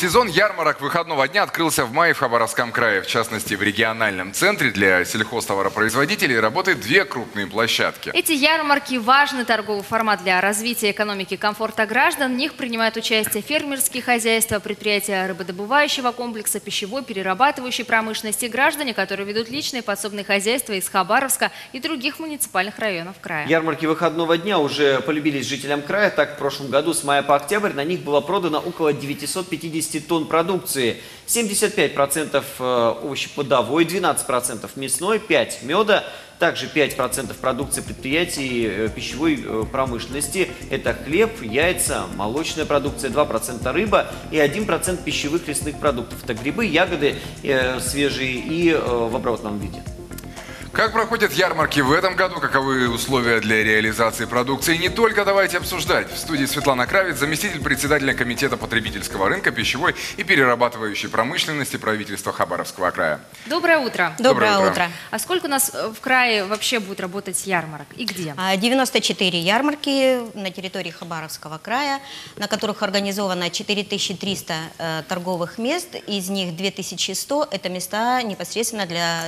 Сезон ярмарок выходного дня открылся в мае в Хабаровском крае. В частности, в региональном центре для сельхозтоваропроизводителей работают две крупные площадки. Эти ярмарки – важный торговый формат для развития экономики и комфорта граждан. В них принимают участие фермерские хозяйства, предприятия рыбодобывающего комплекса, пищевой, перерабатывающей промышленности, граждане, которые ведут личные подсобные хозяйства из Хабаровска и других муниципальных районов края. Ярмарки выходного дня уже полюбились жителям края. Так, в прошлом году с мая по октябрь на них было продано около 950 тонн продукции. 75% овощеплодовой, 12% мясной, 5% меда. Также 5% продукции предприятий пищевой промышленности. Это хлеб, яйца, молочная продукция, 2% рыба и 1% пищевых лесных продуктов. Это грибы, ягоды свежие и в оборотном виде. Как проходят ярмарки в этом году? Каковы условия для реализации продукции? Не только давайте обсуждать. В студии Светлана Кравец, заместитель председателя комитета потребительского рынка, пищевой и перерабатывающей промышленности правительства Хабаровского края. Доброе утро. Доброе утро. А сколько у нас в крае вообще будет работать ярмарок и где? 94 ярмарки на территории Хабаровского края, на которых организовано 4300 торговых мест. Из них 2100 – это места непосредственно для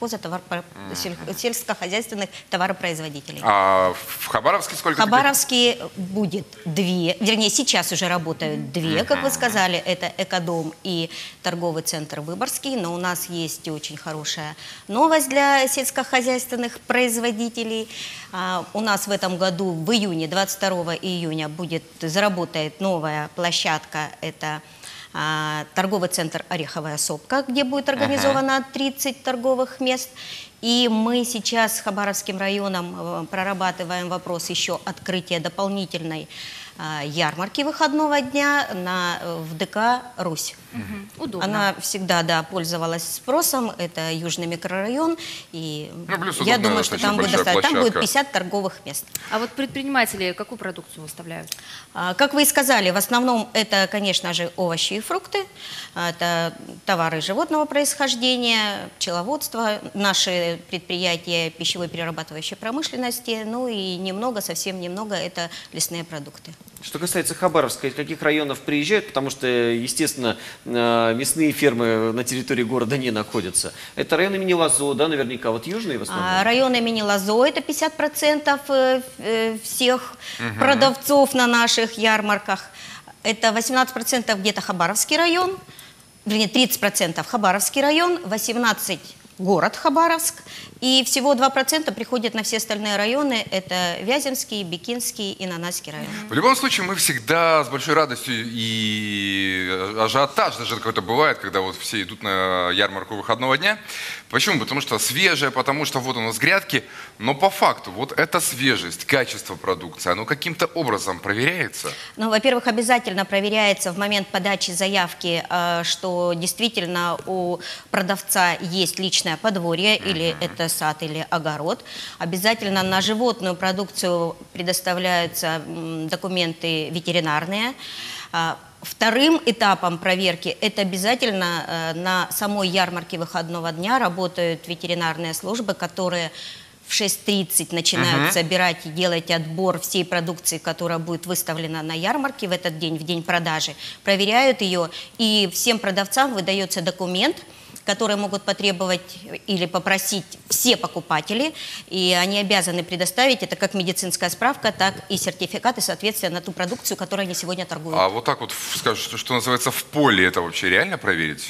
сельскохозяйственных товаропроизводителей. А в Хабаровске сколько? В Хабаровске будет две, вернее, сейчас уже работают две, как вы сказали, это Экодом и торговый центр Выборгский, но у нас есть очень хорошая новость для сельскохозяйственных производителей. У нас в этом году в июне, 22 июня, заработает новая площадка, это торговый центр «Ореховая сопка», где будет организовано 30 торговых мест. И мы сейчас с Хабаровским районом прорабатываем вопрос еще открытия дополнительной ярмарки выходного дня в ДК «Русь». Удобно. Она всегда пользовалась спросом, это южный микрорайон, и я думаю, что там будет 50 торговых мест. А вот предприниматели какую продукцию выставляют? Как вы и сказали, в основном это, конечно же, овощи и фрукты, это товары животного происхождения, пчеловодство, наши предприятия пищевой перерабатывающей промышленности, ну и совсем немного, это лесные продукты. Что касается Хабаровска, из каких районов приезжают, потому что, естественно, мясные фермы на территории города не находятся. Это район имени Лозо, да, наверняка, вот южные в основном? Район имени Лозо – это 50% всех продавцов на наших ярмарках. Это 18% где-то Хабаровский район, вернее, 30% Хабаровский район, 18% город Хабаровск, и всего 2% приходят на все остальные районы, это Вяземский, Бикинский и Нанайский район. В любом случае, мы всегда с большой радостью и ажиотаж даже какой-то бывает, когда вот все идут на ярмарку выходного дня. Почему? Потому что свежее, потому что вот у нас грядки, но по факту вот эта свежесть, качество продукции, оно каким-то образом проверяется? Ну, во-первых, обязательно проверяется в момент подачи заявки, что действительно у продавца есть личное подворье, или это сад, или огород. Обязательно на животную продукцию предоставляются документы ветеринарные. Вторым этапом проверки это обязательно на самой ярмарке выходного дня работают ветеринарные службы, которые в 6:30 начинают собирать и делать отбор всей продукции, которая будет выставлена на ярмарке в этот день, в день продажи. Проверяют ее, и всем продавцам выдается документ, которые могут потребовать или попросить все покупатели, и они обязаны предоставить это как медицинская справка, так и сертификаты соответствия на ту продукцию, которую они сегодня торгуют. А вот так вот, скажешь, что называется, в поле это вообще реально проверить?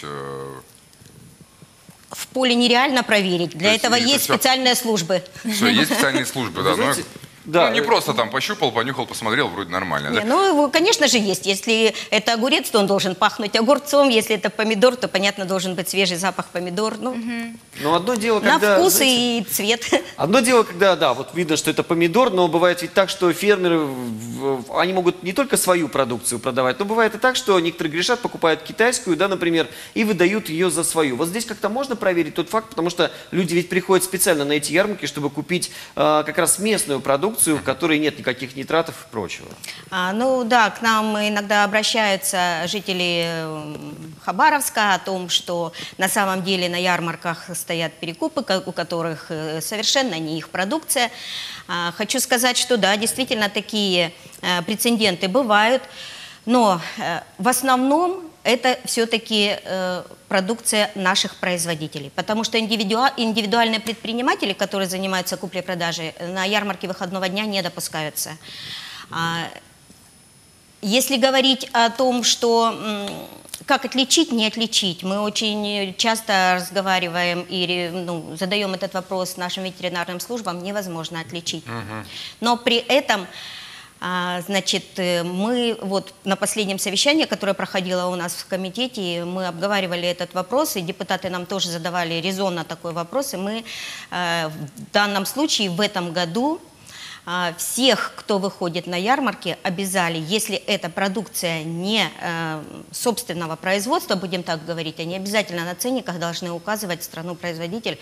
В поле нереально проверить, для этого есть специальные службы. Все, есть специальные службы, да. Да. Ну, не просто там пощупал, понюхал, посмотрел, вроде нормально. Да? Ну, конечно же, есть. Если это огурец, то он должен пахнуть огурцом. Если это помидор, то, понятно, должен быть свежий запах помидор. Ну, но одно дело, когда, на вкус, знаете, и цвет. Одно дело, когда, да, вот видно, что это помидор, но бывает ведь так, что фермеры, они могут не только свою продукцию продавать, но бывает и так, что некоторые грешат, покупают китайскую, да, например, и выдают ее за свою. Вот здесь как-то можно проверить тот факт, потому что люди ведь приходят специально на эти ярмарки, чтобы купить как раз местную продукцию, в которой нет никаких нитратов и прочего. Ну да, к нам иногда обращаются жители Хабаровска о том, что на самом деле на ярмарках стоят перекупы, у которых совершенно не их продукция. Хочу сказать, что да, действительно такие прецеденты бывают, но в основном это все-таки продукция наших производителей. Потому что индивидуальные предприниматели, которые занимаются куплей-продажей, на ярмарке выходного дня не допускаются. Если говорить о том, что как отличить, не отличить, мы очень часто разговариваем и задаем этот вопрос нашим ветеринарным службам, невозможно отличить. Но при этом, значит, мы вот на последнем совещании, которое проходило у нас в комитете, мы обговаривали этот вопрос, и депутаты нам тоже задавали резонно такой вопрос, и мы в данном случае в этом году всех, кто выходит на ярмарки, обязали, если эта продукция не собственного производства, будем так говорить, они обязательно на ценниках должны указывать страну-производитель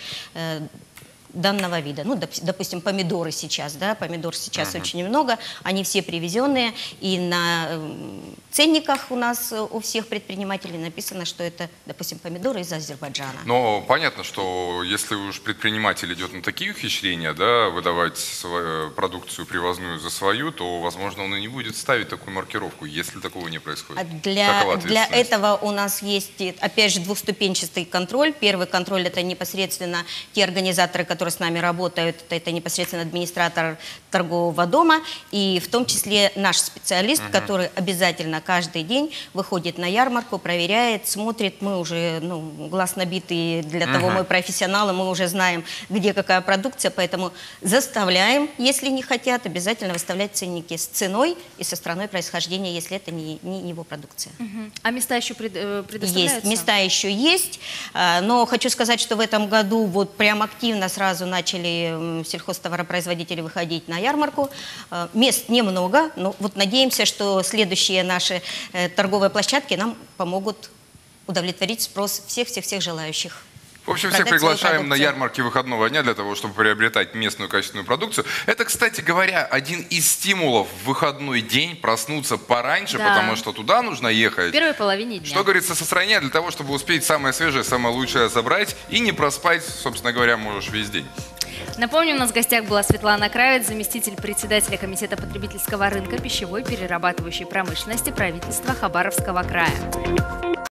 данного вида. Ну, допустим, помидоры сейчас, да, помидор сейчас очень много, они все привезенные, и на ценниках у нас у всех предпринимателей написано, что это, допустим, помидоры из Азербайджана. Но понятно, что если уж предприниматель идет на такие ухищрения, да, выдавать свою продукцию привозную за свою, то, возможно, он и не будет ставить такую маркировку, если такого не происходит. Для этого у нас есть, опять же, двухступенчатый контроль. Первый контроль – это непосредственно те организаторы, которые с нами работают, это непосредственно администратор торгового дома, и в том числе наш специалист, который обязательно каждый день выходит на ярмарку, проверяет, смотрит. Мы уже, глаз набитый, для того мы профессионалы, мы уже знаем, где какая продукция, поэтому заставляем, если не хотят, обязательно выставлять ценники с ценой и со страной происхождения, если это не его продукция. А места еще предоставляются? Есть, места еще есть, но хочу сказать, что в этом году вот прям активно сразу начали сельхозтоваропроизводители выходить на ярмарку. Мест немного, но вот надеемся, что следующие наши торговые площадки нам помогут удовлетворить спрос всех желающих. В общем, всех приглашаем на ярмарки выходного дня для того, чтобы приобретать местную качественную продукцию. Это, кстати говоря, один из стимулов в выходной день проснуться пораньше, потому что туда нужно ехать. В первой половине дня. Что говорится, со стране, для того, чтобы успеть самое свежее, самое лучшее забрать и не проспать, собственно говоря, можешь весь день. Напомню, у нас в гостях была Светлана Кравец, заместитель председателя Комитета потребительского рынка, пищевой, перерабатывающей промышленности правительства Хабаровского края.